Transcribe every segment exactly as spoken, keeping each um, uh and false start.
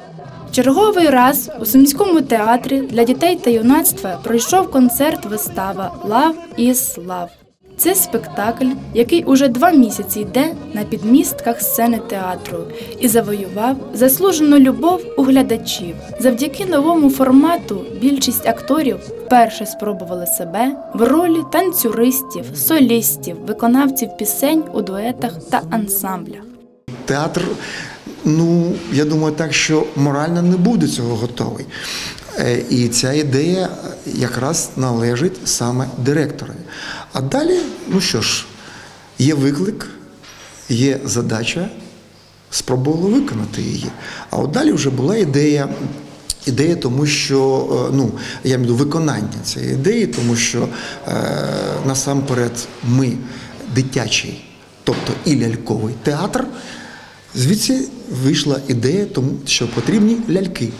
Черговий раз у Сумському театрі для дітей та юнацтва пройшов концерт-вистава «Love is Love». Це спектакль, який уже два місяці йде на підмістках сцени театру і завоював заслужену любов у глядачів. Завдяки новому формату більшість акторів вперше спробували себе в ролі танцюристів, солістів, виконавців пісень у дуетах та ансамблях. Театр, ну, я думаю так, що морально не буде цього готовий. І ця ідея якраз належить саме директорові. А далі, ну що ж, є виклик, є задача, спробували виконати її. А от далі вже була ідея, ідея тому що, ну, я маю на увазі виконання цієї ідеї, тому що е, насамперед ми дитячий, тобто і ляльковий театр. Звідси вийшла ідея, тому що потрібні ляльки.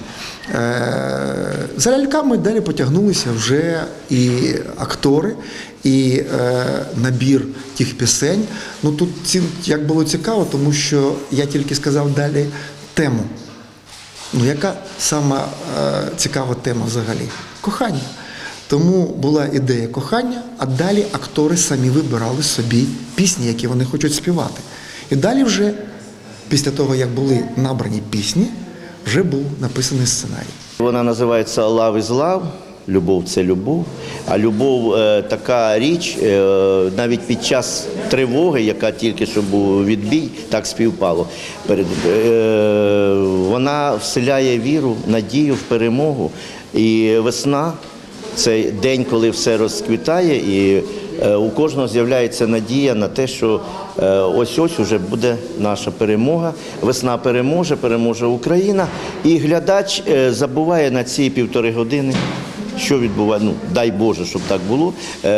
За ляльками далі потягнулися вже і актори, і набір тих пісень. Ну тут як було цікаво, тому що я тільки сказав далі тему. Ну яка сама цікава тема взагалі? Кохання. Тому була ідея кохання, а далі актори самі вибирали собі пісні, які вони хочуть співати. І далі вже після того, як були набрані пісні, вже був написаний сценарій. Вона називається «Love is Love», «Любов – це любов». А любов е, – така річ, е, навіть під час тривоги, яка тільки що був відбій, так співпало, перед, е, вона вселяє віру, надію в перемогу. І весна – це день, коли все розквітає, і е, у кожного з'являється надія на те, що ось-ось уже буде наша перемога. Весна переможе, переможе Україна. І глядач забуває на ці півтори години, що відбувається, ну, дай Боже, щоб так було,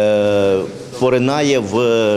поринає в,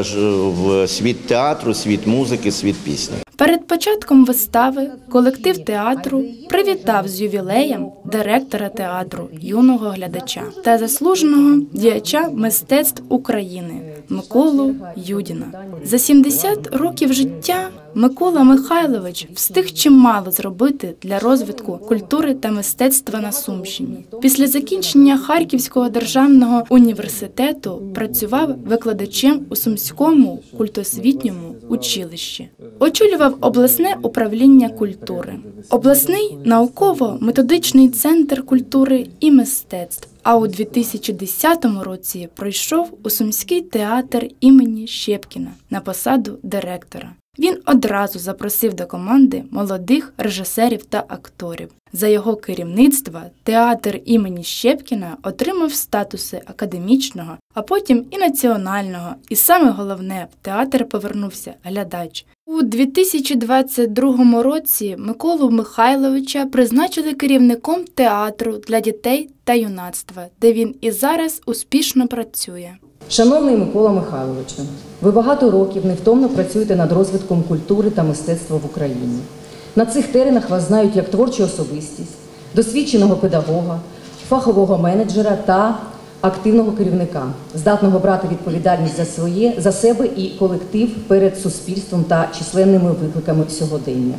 в світ театру, світ музики, світ пісні. Перед початком вистави колектив театру привітав з ювілеєм директора театру, юного глядача та заслуженого діяча мистецтв України Миколу Юдіна. За сімдесят років життя Микола Михайлович встиг чимало зробити для розвитку культури та мистецтва на Сумщині. Після закінчення Харківського державного університету працював викладачем у Сумському культосвітньому училищі. Очолював обласне управління культури, обласний науково-методичний центр культури і мистецтв. А у дві тисячі десятому році пройшов у Сумський театр імені Щепкіна на посаду директора. Він одразу запросив до команди молодих режисерів та акторів. За його керівництва театр імені Щепкіна отримав статуси академічного, а потім і національного. І саме головне, в театр повернувся глядач. У дві тисячі двадцять другому році Миколу Михайловича призначили керівником театру для дітей та юнацтва, де він і зараз успішно працює. Шановний Микола Михайловичу, ви багато років невтомно працюєте над розвитком культури та мистецтва в Україні. На цих теренах вас знають як творчу особистість, досвідченого педагога, фахового менеджера та активного керівника, здатного брати відповідальність за своє, за себе і колектив перед суспільством та численними викликами сьогодення.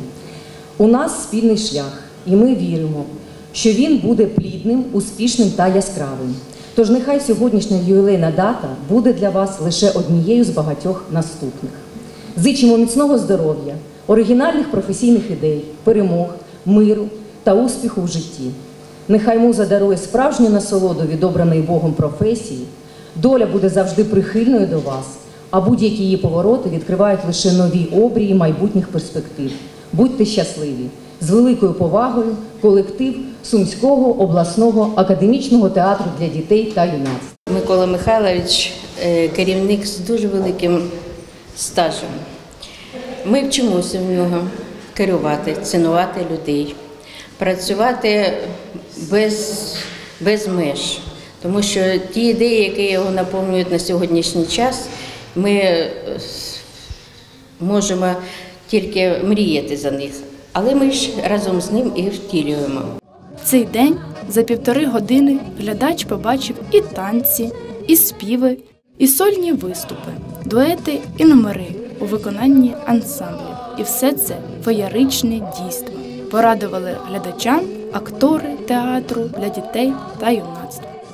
У нас спільний шлях, і ми віримо, що він буде плідним, успішним та яскравим. Тож нехай сьогоднішня ювілейна дата буде для вас лише однією з багатьох наступних. Зичимо міцного здоров'я, оригінальних професійних ідей, перемог, миру та успіху в житті. Нехай муза дарує справжню насолоду від обраної Богом професії, доля буде завжди прихильною до вас, а будь-які її повороти відкривають лише нові обрії майбутніх перспектив. Будьте щасливі! З великою повагою колектив Сумського обласного академічного театру для дітей та юнацтва. Микола Михайлович – керівник з дуже великим стажем. Ми вчимося в нього керувати, цінувати людей, працювати без, без меж. Тому що ті ідеї, які його наповнюють на сьогоднішній час, ми можемо тільки мріяти за них. Але ми ж разом з ним і втілюємо. В цей день за півтори години глядач побачив і танці, і співи, і сольні виступи, дуети і номери у виконанні ансамблів. І все це феєричне дійство. порадували глядачам актори театру для дітей та юнацтва.